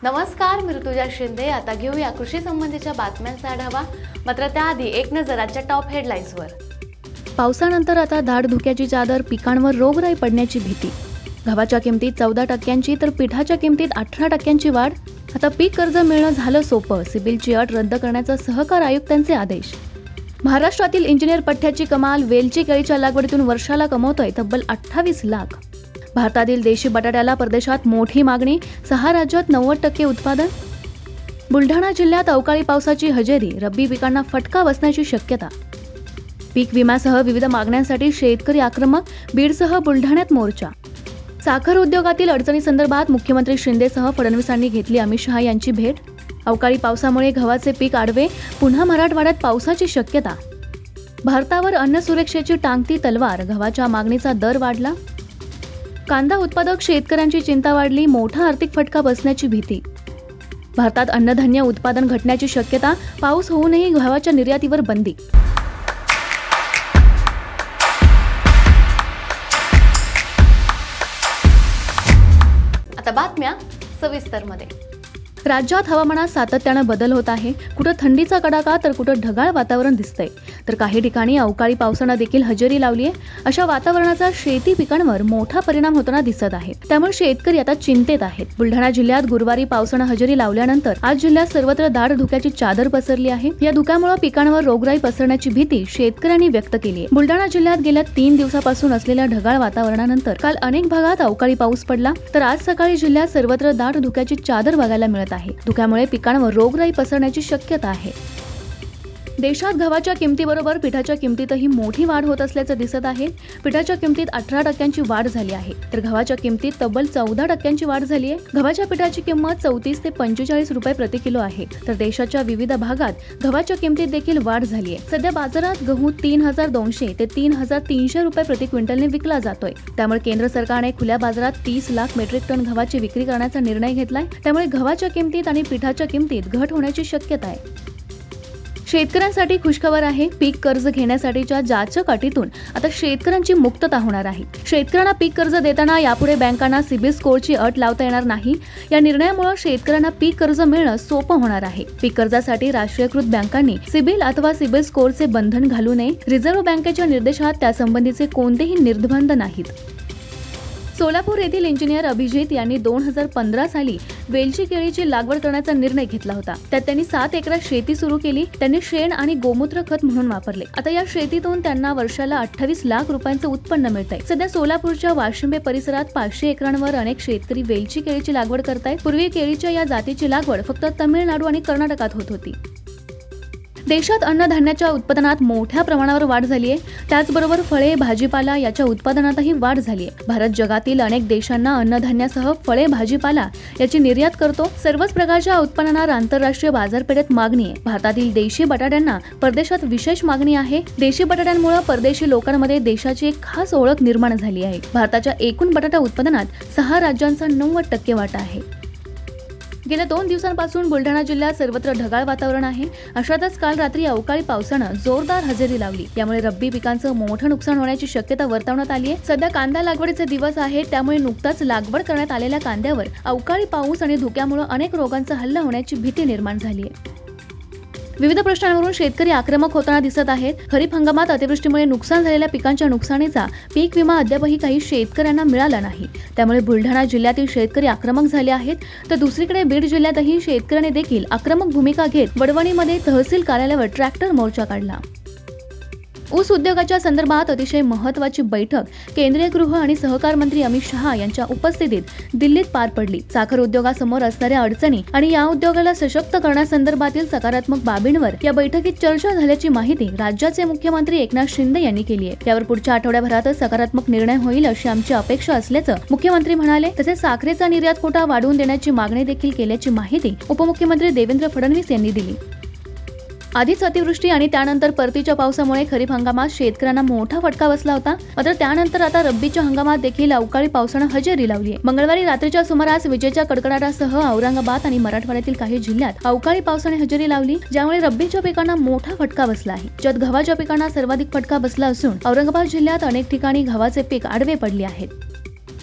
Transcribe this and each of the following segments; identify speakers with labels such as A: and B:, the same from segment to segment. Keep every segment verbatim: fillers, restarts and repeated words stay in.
A: नमस्कार, मी ऋतुजा शिंदे। आता घेऊया कृषी संबंधीच्या बातम्यांचा आढावा। मात्र त्याआधी एक नजर आजच्या टॉप हेडलाईन्सवर।
B: पावसानंतर आता दाट धुक्याची चादर, पिकांवर रोगराई पडण्याची भीती। गव्हाच्या किमतीत चौदा टक्क्यांची तर पिठाच्या किमतीत अठरा टक्क्यांची वाढ। आता पीक कर्ज मिळणं झालं सोपं, सिबिलची अट रद्द करण्याचा सहकार आयुक्तांचे आदेश। महाराष्ट्रातील इंजिनियर पठ्ठ्याची कमाल, वेलची केळीच्या लागवडीतून वर्षाला कमवतोय तब्बल अठ्ठावीस लाख। भारतातील देशी बटाट्याला परदेशात मोठी मागणी, सहा राज्यात नव्वद टक्के उत्पादन। बुलढाणा जिल्ह्यात अवकाळी पावसाची हजेरी, रब्बी पिकांना फटका बसण्याची शक्यता। पीक विम्यासह विविध मागण्यांसाठी शेतकरी आक्रमक, बीडसह बुलढाण्यात मोर्चा। साखर उद्योगातील अडचणीसंदर्भात मुख्यमंत्री शिंदेसह फडणवीसांनी घेतली अमित शहा यांची भेट। अवकाळी पावसामुळे गव्हाचे पीक आडवे, पुन्हा मराठवाड्यात पावसाची शक्यता। भारतावर अन्न सुरक्षेची टांगती तलवार, गव्हाच्या मागणीचा दर वाढला। कांदा उत्पादक शेतकऱ्यांची चिंता वाढली, मोठा आर्थिक फटका बसण्याची भीती। भारतात अन्नधान्य उत्पादन घटण्याची शक्यता, पाऊस होऊनही गव्हाच्या निर्यातीवर बंदी।
A: आता बातम्या सविस्तरमध्ये।
B: राज्यात हवामानात सातत्यानं बदल होत आहे। कुठं थंडीचा कडाका तर कुठं ढगाळ वातावरण दिसतंय, तर काही ठिकाणी अवकाळी पावसानं देखील हजेरी लावली आहे। अशा वातावरणाचा शेती पिकांवर मोठा परिणाम होताना दिसत आहे, त्यामुळे शेतकरी आता चिंतेत आहेत। बुलढाणा जिल्ह्यात गुरुवारी पावसानं हजेरी लावल्यानंतर आज जिल्ह्यात सर्वत्र दाट धुक्याची चादर पसरली आहे। या धुक्यामुळे पिकांवर रोगराई पसरण्याची भीती शेतकऱ्यांनी व्यक्त केली आहे। बुलढाणा जिल्ह्यात गेल्या तीन दिवसापासून असलेल्या ढगाळ वातावरणानंतर काल अनेक भागात अवकाळी पाऊस पडला, तर आज सकाळी जिल्ह्यात सर्वत्र दाट धुक्याची चादर बघायला मिळत आहे। धुक्यामुळे पिकांवर रोगराई पसरण्याची शक्यता आहे। देशात गव्हाच्या किमतीबरोबर पिठाच्या किमतीतही मोठी वाढ होत असल्याचं दिसत आहे। पिठाच्या किमतीत अठरा टक्क्यांची वाढ झाली आहे, तर गव्हाच्या किमतीत तब्बल चौदा टक्क्यांची वाढ झाली आहे। गव्हाच्या पिठाची किंमत चौतीस ते पंचेचाळीस रुपये प्रति किलो आहे, तर देशाच्या विविध भागात गव्हाच्या किमतीत देखील वाढ झाली आहे। सध्या बाजारात गहू तीन हजार दोनशे ते तीन हजार तीनशे रुपये प्रति क्विंटलने विकला जातोय। त्यामुळे केंद्र सरकारने खुल्या बाजारात तीस लाख मेट्रिक टन गव्हाची विक्री करण्याचा निर्णय घेतलाय। त्यामुळे गव्हाच्या किमतीत आणि पिठाच्या किमतीत घट होण्याची शक्यता आहे। शेतकऱ्यांसाठी खुशखबर आहे। पीक कर्ज घेण्यासाठीच्या जाचक अटीतून आता शेतकऱ्यांची मुक्तता होणार आहे। शेतकऱ्यांना पीक कर्ज देताना यापुढे बँकांना सिबिल स्कोअरची अट लावता येणार नाही। या निर्णयामुळे शेतकऱ्यांना पीक कर्ज मिळणं सोपं होणार आहे। पीक कर्जासाठी राष्ट्रीयकृत बँकांनी सिबिल अथवा सिबिल स्कोअरचे बंधन घालू नये। रिझर्व्ह बँकेच्या निर्देशात त्यासंबंधीचे कोणतेही निर्बंध नाहीत। सोलापूर येथील इंजिनियर अभिजित यांनी दोन हजार पंधरा साली वेलची केळीची लागवड करण्याचा निर्णय घेतला होता। त्यात त्यांनी सात एकरात शेती सुरू केली। त्यांनी शेण आणि गोमूत्र खत म्हणून वापरले। आता या शेतीतून त्यांना वर्षाला अठ्ठावीस लाख रुपयांचं उत्पन्न मिळतंय। सध्या सोलापूरच्या वाशिंबे परिसरात पाचशे एकरांवर अनेक शेतकरी वेलची केळीची लागवड करतायत। पूर्वी केळीच्या या जातीची लागवड फक्त तामिळनाडू आणि कर्नाटकात होत होती। देशात अन्नधान्याच्या उत्पादनात मोठ्या प्रमाणावर वाढ झाली आहे। त्याचबरोबर फळे, भाजीपाला याच्या उत्पादनातही वाढ झाली आहे। भारत जगातील अनेक देशांना अन्नधान्यासह फळे, भाजीपाला याची निर्यात करतो। सर्वच प्रकारच्या उत्पन्नाला आंतरराष्ट्रीय बाजारपेठेत मागणी आहे। भारतातील देशी बटाट्यांना परदेशात विशेष मागणी आहे। देशी बटाट्यांमुळे परदेशी लोकांमध्ये देशाची एक खास ओळख निर्माण झाली आहे। भारताच्या एकूण बटाटा उत्पादनात सहा राज्यांचा नव्वद टक्के वाटा आहे। गेल्या दोन दिवसांपासून बुलढाणा जिल्ह्यात सर्वत्र ढगाळ वातावरण आहे। अशातच काल रात्री अवकाळी पावसानं जोरदार हजेरी लावली, त्यामुळे रब्बी पिकांचं मोठं नुकसान होण्याची शक्यता वर्तवण्यात आली आहे। सध्या कांदा लागवडीचे दिवस आहेत, त्यामुळे नुकताच लागवड करण्यात आलेल्या कांद्यावर अवकाळी पाऊस आणि धुक्यामुळे अनेक रोगांचा हल्ला होण्याची भीती निर्माण झाली आहे। विविध प्रश्नांवरून शेतकरी आक्रमक होताना दिसत आहेत। खरीप हंगामात अतिवृष्टीमुळे नुकसान झालेल्या पिकांच्या नुकसानीचा पीक विमा अद्यापही काही शेतकऱ्यांना मिळाला नाही। त्यामुळे बुलढाणा जिल्ह्यातील शेतकरी आक्रमक झाले आहेत, तर दुसरीकडे बीड जिल्ह्यातही शेतकऱ्यांनी देखील आक्रमक भूमिका घेत वडवणीमध्ये तहसील कार्यालयावर ट्रॅक्टर मोर्चा काढला। ऊस उद्योगाच्या संदर्भात अतिशय महत्त्वाची बैठक केंद्रीय गृह आणि सहकार मंत्री अमित शहा यांच्या उपस्थितीत दिल्लीत पार पडली। साखर उद्योगासमोर असणाऱ्या अडचणी आणि या उद्योगाला सशक्त करण्यासंदर्भातील सकारात्मक बाबींवर या बैठकीत चर्चा झाल्याची माहिती राज्याचे मुख्यमंत्री एकनाथ शिंदे यांनी केली आहे। यावर पुढच्या आठवड्याभरातच सकारात्मक निर्णय होईल अशी आमची अपेक्षा असल्याचं मुख्यमंत्री म्हणाले। तसेच साखरेचा निर्यात कोटा वाढवून देण्याची मागणी देखील केल्याची माहिती उपमुख्यमंत्री देवेंद्र फडणवीस यांनी दिली। आधीच अतिवृष्टी आणि त्यानंतर परतीच्या पावसामुळे खरीप हंगामात शेतकऱ्यांना मोठा फटका बसला होता। मात्र त्यानंतर आता रब्बीच्या हंगामात देखील अवकाळी पावसानं हजेरी लावली आहे। मंगळवारी रात्रीच्या सुमारास विजेच्या कडकडाटासह औरंगाबाद आणि मराठवाड्यातील काही जिल्ह्यात अवकाळी पावसाने हजेरी लावली, ज्यामुळे रब्बीच्या पिकांना मोठा फटका बसला आहे। ज्यात गव्हाच्या पिकांना सर्वाधिक फटका बसला असून औरंगाबाद जिल्ह्यात अनेक ठिकाणी गव्हाचे पीक आडवे पडले आहेत।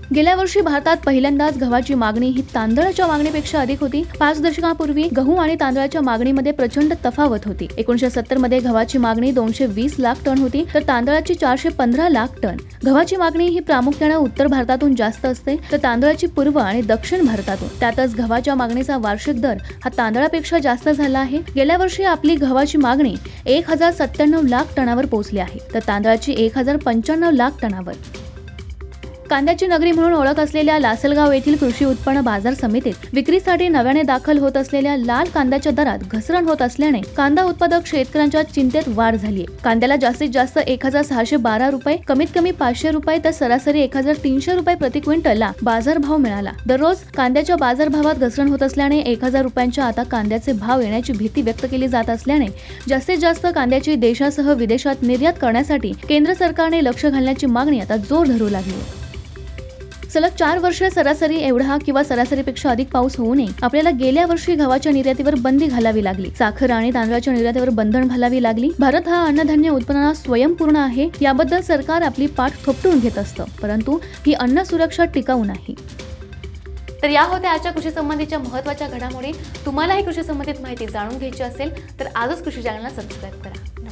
B: गेल्या वर्षी भारतात पहिल्यांदाच गव्हाची मागणी ही तांदळाच्या मागणीपेक्षा अधिक होती. पाच दशकांपूर्वी गहू आणि तांदळाच्या मागणीमध्ये प्रचंड तफावत होती. एकोणीसशे सत्तर मध्ये गव्हाची मागणी दोनशे वीस लाख टन होती, तर तांदळाची चारशे पंधरा लाख टन. गव्हाची मागणी ही प्रामुख्याने उत्तर भारतातून जास्त असते, तर तांदळाची पूर्व आणि दक्षिण भारतातून. त्यातच गव्हाच्या मागणीचा वार्षिक दर हा तांदळापेक्षा जास्त झाला आहे. गेल्या वर्षी आपली गव्हाची मागणी एक हजार सत्त्याण्णव लाख टनावर पोहोचली आहे, तर तांदळाची एक हजार पंच्याण्णव लाख टनावर. कांद्याची नगरी म्हणून ओळख असलेल्या लासलगाव येथील कृषी उत्पन्न बाजार समितीत विक्रीसाठी नव्याने दाखल होत असलेल्या लाल कांद्याच्या दरात घसरण होत असल्याने कांदा उत्पादक शेतकऱ्यांच्या चिंतेत वाढ झाली आहे. कांद्याला जास्तीत जास्त एक हजार सहाशे बारा रुपये, कमीत कमी पाचशे रुपये तर सरासरी एक हजार तीनशे रुपये प्रति क्विंटलला बाजारभाव मिळाला. दररोज कांद्याच्या बाजारभावात घसरण होत असल्याने एक हजार रुपयांच्या आता कांद्याचे भाव येण्याची भीती व्यक्त केली जात असल्याने जास्तीत जास्त कांद्याची देशासह विदेशात निर्यात करण्यासाठी केंद्र सरकारने लक्ष घालण्याची मागणी आता जोर धरू लागली. सलग चार वर्ष सरासरी एवढा किंवा सरासरीपेक्षा अधिक पाऊस होऊनही आपल्याला गेल्या वर्षी गव्हाच्या निर्यातीवर बंदी घालावी लागली. साखर आणि तांदळाच्या निर्यातीवर बंधन घालावी लागली. भारत हा अन्नधान्य उत्पादनात स्वयंपूर्ण आहे, याबद्दल सरकार आपली पाठ थोपटून घेत असतं, परंतु ही अन्न सुरक्षा टिकाऊ नाही.
A: तर या होत्या आजच्या कृषी संबंधीच्या महत्त्वाच्या घडामोडी. तुम्हालाही कृषी संबंधित माहिती जाणून घ्यायची असेल तर आजच कृषी चॅनलला सबस्क्राईब करा.